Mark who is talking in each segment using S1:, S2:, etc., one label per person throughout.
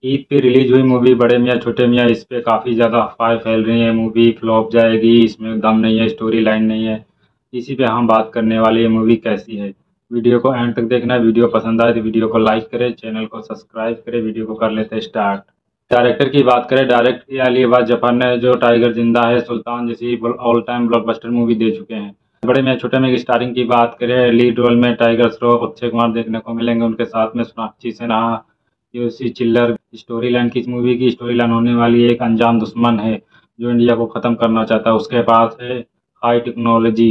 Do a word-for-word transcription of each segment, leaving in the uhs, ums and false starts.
S1: ईद पे रिलीज हुई मूवी बड़े मियाँ छोटे मियाँ, इस पे काफ़ी ज़्यादा अफ़वाहें फैल रही हैं, मूवी फ्लॉप जाएगी, इसमें दम नहीं है, स्टोरी लाइन नहीं है। इसी पे हम बात करने वाले, ये मूवी कैसी है। वीडियो को एंड तक देखना, वीडियो पसंद आए तो वीडियो को लाइक करें, चैनल को सब्सक्राइब करें। वीडियो को कर लेते हैं स्टार्ट। डायरेक्टर की बात करें, डायरेक्ट किया अली अब्बास जफर ने, जो टाइगर जिंदा है, सुल्तान जैसी ऑल टाइम ब्लॉकबस्टर मूवी दे चुके हैं। बड़े मियाँ छोटे मियाँ की स्टारिंग की बात करें, लीड रोल में टाइगर श्रॉफ, अक्षय कुमार देखने को मिलेंगे, उनके साथ में सोनाक्षी सिन्हा, यूसी चिल्लर। स्टोरी लाइन की इस मूवी की स्टोरी लाइन होने वाली है, एक अनजान दुश्मन है जो इंडिया को ख़त्म करना चाहता है, उसके पास है हाई टेक्नोलॉजी,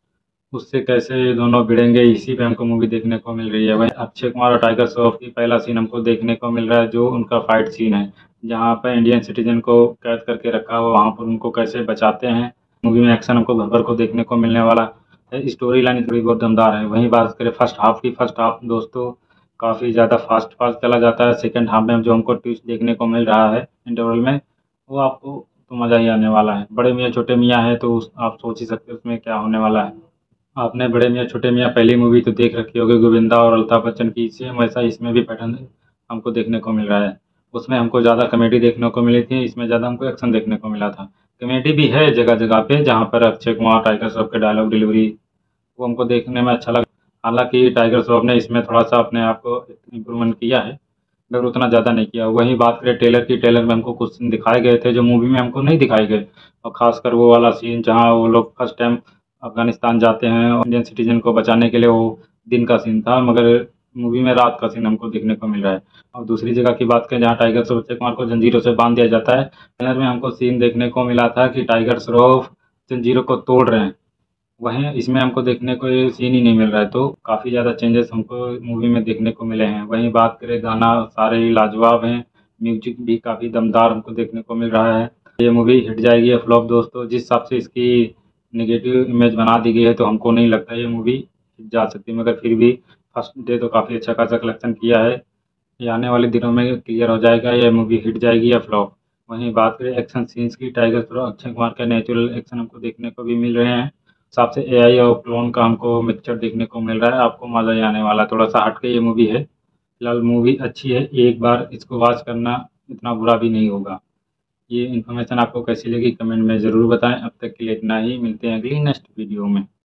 S1: उससे कैसे ये दोनों भिड़ेंगे, इसी पे हमको मूवी देखने को मिल रही है। वहीं अक्षय कुमार और टाइगर श्रॉफ की पहला सीन हमको देखने को मिल रहा है, जो उनका फाइट सीन है, जहाँ पर इंडियन सिटीजन को कैद करके रखा हुआ, वहाँ पर उनको कैसे बचाते हैं। मूवी में एक्शन हमको भर भर को देखने को मिलने वाला है। स्टोरी लाइन थोड़ी बहुत दमदार है। वहीं बात करें फर्स्ट हाफ की, फर्स्ट हाफ दोस्तों काफ़ी ज़्यादा फास्ट फास्ट चला जाता है। सेकंड हाफ में जो हमको ट्विस्ट देखने को मिल रहा है इंटरवल में, वो आपको तो मज़ा ही आने वाला है। बड़े मियाँ छोटे मियाँ है तो उस आप सोच ही सकते हो उसमें क्या होने वाला है। आपने बड़े मियाँ छोटे मियाँ पहली मूवी तो देख रखी होगी, गोविंदा और अमिताभ बच्चन की, सेम वैसा इसमें भी पैटर्न हमको देखने को मिल रहा है। उसमें हमको ज़्यादा कॉमेडी देखने को मिली थी, इसमें ज़्यादा हमको एक्शन देखने को मिला था। कॉमेडी भी है जगह जगह पे, जहाँ पर अक्षय कुमार टाइगर श्रॉफ के डायलॉग डिलीवरी, वो हमको देखने में अच्छा लगा। हालांकि टाइगर श्रॉफ ने इसमें थोड़ा सा अपने आप को इम्प्रूवमेंट किया है, मगर उतना ज़्यादा नहीं किया। वहीं बात करें टेलर की, टेलर में हमको कुछ सीन दिखाए गए थे जो मूवी में हमको नहीं दिखाए गए, और ख़ासकर वो वाला सीन जहाँ वो लोग फर्स्ट टाइम अफ़गानिस्तान जाते हैं और इंडियन सिटीजन को बचाने के लिए, वो दिन का सीन था, मगर मूवी में रात का सीन हमको देखने को मिल रहा है। और दूसरी जगह की बात करें जहाँ टाइगर श्रॉफ अक्षय कुमार को जंजीरों से बांध दिया जाता है, ट्रेलर में हमको सीन देखने को मिला था कि टाइगर श्रॉफ जंजीरों को तोड़ रहे हैं, वहीं इसमें हमको देखने को ये सीन ही नहीं मिल रहा है, तो काफ़ी ज़्यादा चेंजेस हमको मूवी में देखने को मिले हैं। वहीं बात करें गाना, सारे ही लाजवाब हैं, म्यूजिक भी काफ़ी दमदार हमको देखने को मिल रहा है। ये मूवी हिट जाएगी या फ्लॉप दोस्तों, जिस हिसाब से इसकी नेगेटिव इमेज बना दी गई है, तो हमको नहीं लगता ये मूवी हिट जा सकती, मगर फिर भी फर्स्ट डे तो काफ़ी अच्छा खासा कलेक्शन किया है। ये आने वाले दिनों में क्लियर हो जाएगा ये मूवी हिट जाएगी या फ्लॉप। वहीं बात करें एक्शन सीन्स की, टाइगर श्रॉफ अक्षय कुमार के नेचुरल एक्शन हमको देखने को भी मिल रहे हैं। हिसाब से एआई और क्लोन का हमको मिक्सचर देखने को मिल रहा है, आपको मज़ा ही आने वाला है। थोड़ा सा हट के ये मूवी है, फिलहाल मूवी अच्छी है, एक बार इसको वॉच करना इतना बुरा भी नहीं होगा। ये इन्फॉर्मेशन आपको कैसी लगी कमेंट में ज़रूर बताएं। अब तक के लिए इतना ही, मिलते हैं अगली नेक्स्ट वीडियो में।